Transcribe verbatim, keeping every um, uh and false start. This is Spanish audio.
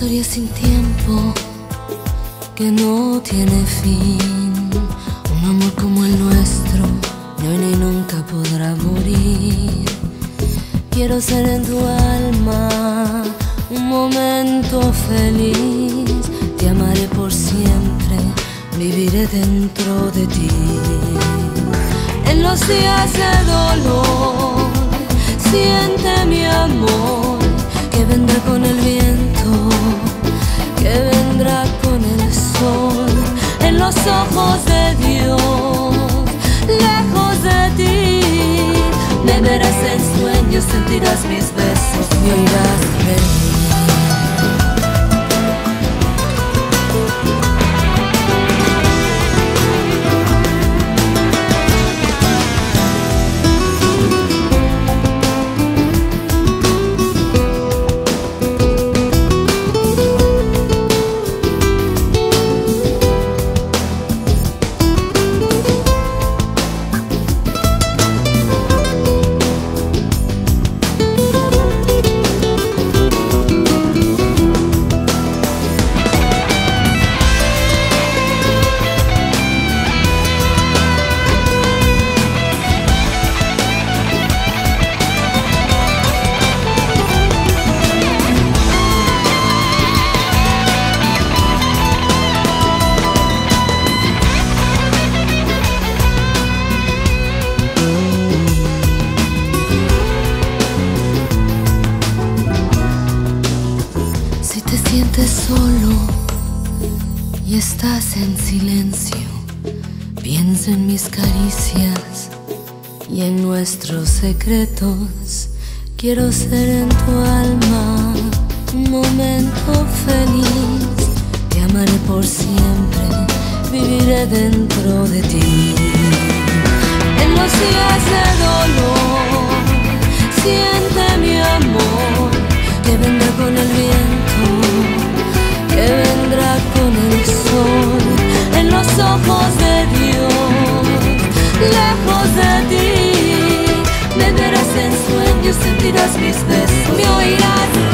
historia sin tiempo que no tiene fin. Un amor como el nuestro ni hoy ni nunca podrá morir. Quiero ser en tu alma un momento feliz. Te amaré por siempre, viviré dentro de ti. En los días de dolor siente mi amor, que vendrá con el viento, que vendrá con el sol. En los ojos de Dios, lejos de ti, me verás en sueños, sentirás mis besos, me oirás reír. Si sientes solo y estás en silencio, piensa en mis caricias y en nuestros secretos. Quiero ser en tu alma un momento feliz. Te amaré por siempre, viviré dentro de ti. En los días de dolor siente mi amor, que vendrá con el viento, que vendrá con el sol. En los ojos de Dios, lejos de ti, me verás en sueños, sentirás mis besos, me oirás